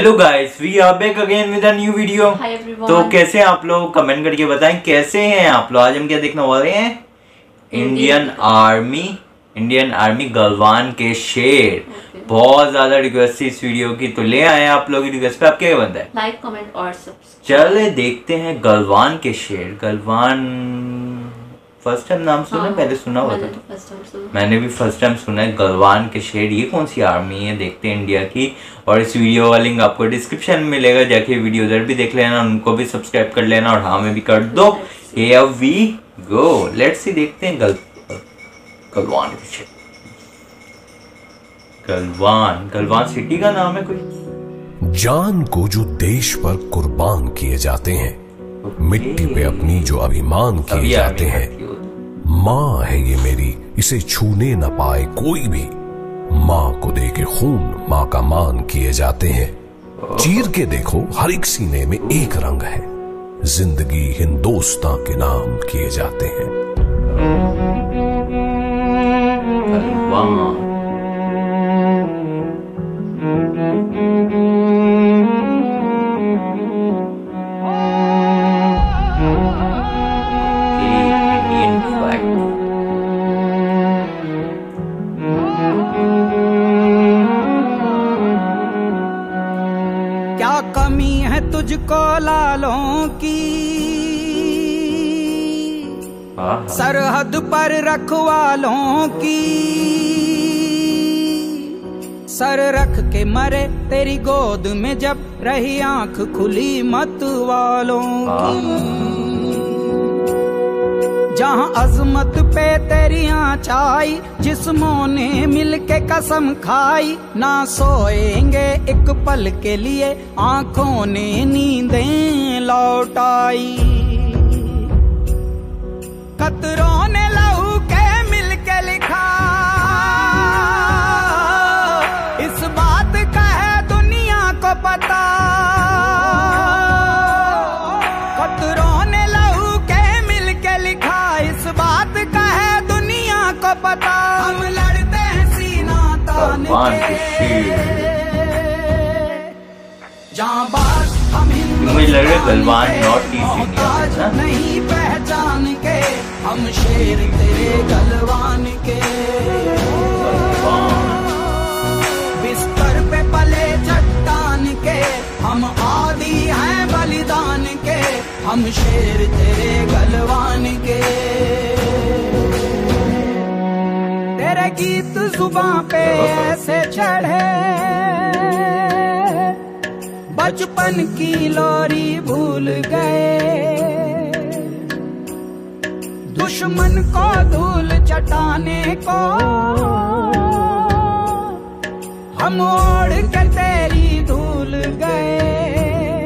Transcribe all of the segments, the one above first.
Hello guys, we are back again with a new video. तो कैसे हैं आप लोग, कमेंट करके बताएं कैसे हैं आप लोग। आज हम क्या देखने वाले हैं? इंडियन आर्मी गलवान के शेर। बहुत ज्यादा रिक्वेस्ट थी इस वीडियो की, तो ले आए आप लोग की रिक्वेस्ट पे। आप क्या बनता है? लाइक, कमेंट और सब्सक्राइब। चले देखते हैं गलवान के शेर। गलवान फर्स्ट टाइम नाम सुना? पहले सुना हुआ था। मैंने भी फर्स्ट टाइम सुना है गलवान के शेर। ये कौन सी आर्मी है? देखते हैं इंडिया की। और इस वीडियो का लिंक आपको डिस्क्रिप्शन में मिलेगा, जाके वीडियो उधर भी देख लेना, उनको भी सब्सक्राइब कर लेना और हाँ में भी कर दो। Here we go, let's see. देखते हैं गलवान के शेर। गलवान सिटी का नाम है कोई। जान को जो देश पर कुर्बान किए जाते हैं, मिट्टी पे अपनी जो अभिमान किए जाते हैं। माँ है ये मेरी, इसे छूने न पाए कोई भी। माँ को दे के खून माँ का मान किए जाते हैं। चीर के देखो हर एक सीने में एक रंग है। जिंदगी हिंदुस्तान के नाम किए जाते हैं। क्या कमी है तुझको लालों की, सरहद पर रखवालों की। सर रख के मरे तेरी गोद में जब रही आंख खुली मत वालों की। जहां अजमत पे तेरी आँचाई, जिस्मों ने मिलके कसम खाई। ना सोएंगे एक पल के लिए, आंखों ने नींदें लौटाई। कतरों ने लहू के मिलके लिखा, इस बात का है दुनिया को पता। कतरों ने लहू के मिलके लिखा, इस बात का है दुनिया को पता। हम लड़ते हैं सीना तान के, जांबाज हम हिंदू। मुझे लग रहा है गलवान नॉर्थ ईस्ट इंडिया नहीं पहचान के, हम शेर तेरे गलवान के। बिस्तर पे पले चट्टान के, हम आदि हैं बलिदान के। हम शेर तेरे गलवान के। तेरे गीत जुबां पे ऐसे चढ़े, बचपन की लोरी भूल गए। दुश्मन को धूल चटाने को, हम ओढ़ के तेरी धूल गए।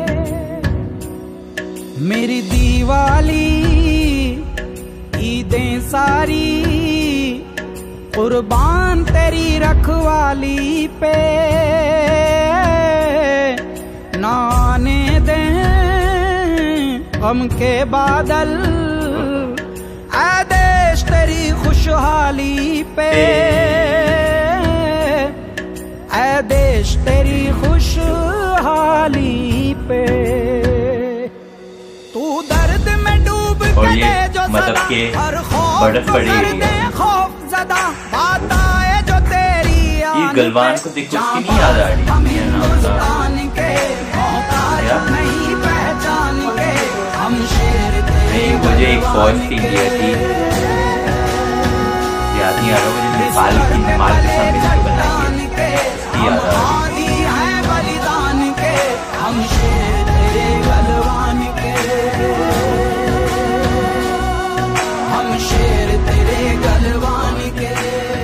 मेरी दीवाली ईदें सारी, कुर्बान तेरी रखवाली पे। ना आने दें गम के बादल, ऐ देश तेरी खुशहाली पे। ऐ देश तेरी खुशहाली पे। तू दर्द में डूब के जो मतलब के बर्फ पड़ी है। खौफ ज़दा बात आए जो तेरी ये गलवान को देखो, उसकी नहीं याद आ रही है हिंदुस्तान के। नहीं पहचान के, हम शेर तेरे। मुझे एक फौज थी इंडिया की, याद नहीं आ रहा मुझे। नेपाल के सामने बनाई है, याद आ रही है बलिदान के। हम शेर तेरे गलवान के। हम शेर तेरे गलवान के।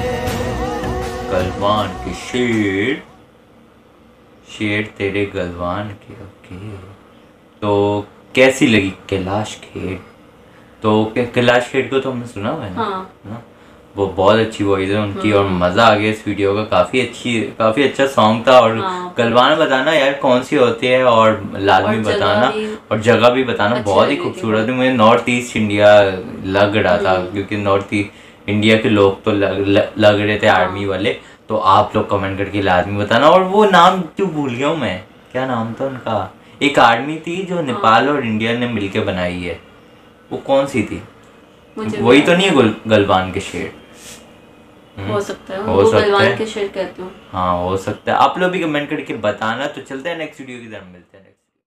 गलवान के शेर, शेर तेरे गलवान के। ओके, तो कैसी लगी कैलाश खेर? तो कैलाश खेर को तो हमने सुना हुआ है ना? वो बहुत अच्छी वॉइस है उनकी और मजा आ गया इस वीडियो का। काफी अच्छा सॉन्ग था। और गलवान बताना यार कौन सी होती है, और लाजमी बताना, और जगह भी बताना। बहुत ही खूबसूरत है। मुझे नॉर्थ ईस्ट इंडिया लग रहा था, क्योंकि नॉर्थ इंडिया के लोग तो लग रहे थे आर्मी वाले। तो आप लोग कमेंट करके लाजमी बताना। और वो नाम क्यों भूल गया हूँ मैं, क्या नाम था उनका, एक आर्मी थी जो नेपाल और इंडिया ने मिलके बनाई है, वो कौन सी थी? वही तो नहीं है गलवान के शेर? हो सकता है, हो सकता गलवान है, के शेर कहते हो। हाँ हो सकता है। आप लोग भी कमेंट करके बताना। तो चलते हैं नेक्स्ट वीडियो की तरफ, मिलते हैं।